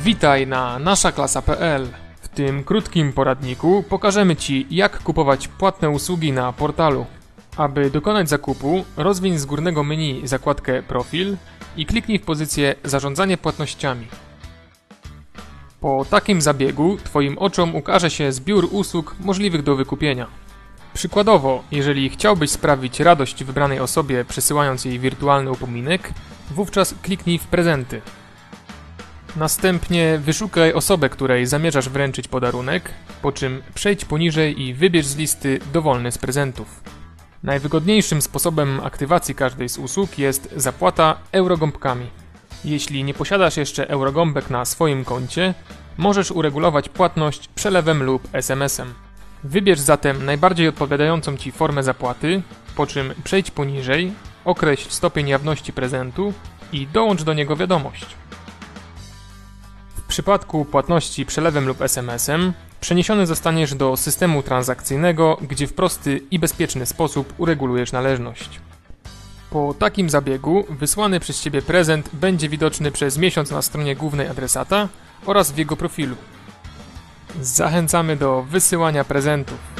Witaj na naszaklasa.pl. W tym krótkim poradniku pokażemy Ci, jak kupować płatne usługi na portalu. Aby dokonać zakupu, rozwiń z górnego menu zakładkę Profil i kliknij w pozycję Zarządzanie płatnościami. Po takim zabiegu Twoim oczom ukaże się zbiór usług możliwych do wykupienia. Przykładowo, jeżeli chciałbyś sprawić radość wybranej osobie przesyłając jej wirtualny upominek, wówczas kliknij w Prezenty. Następnie wyszukaj osobę, której zamierzasz wręczyć podarunek, po czym przejdź poniżej i wybierz z listy dowolny z prezentów. Najwygodniejszym sposobem aktywacji każdej z usług jest zapłata eurogąbkami. Jeśli nie posiadasz jeszcze eurogąbek na swoim koncie, możesz uregulować płatność przelewem lub SMS-em. Wybierz zatem najbardziej odpowiadającą Ci formę zapłaty, po czym przejdź poniżej, określ stopień jawności prezentu i dołącz do niego wiadomość. W przypadku płatności przelewem lub SMS-em przeniesiony zostaniesz do systemu transakcyjnego, gdzie w prosty i bezpieczny sposób uregulujesz należność. Po takim zabiegu wysłany przez Ciebie prezent będzie widoczny przez miesiąc na stronie głównej adresata oraz w jego profilu. Zachęcamy do wysyłania prezentów.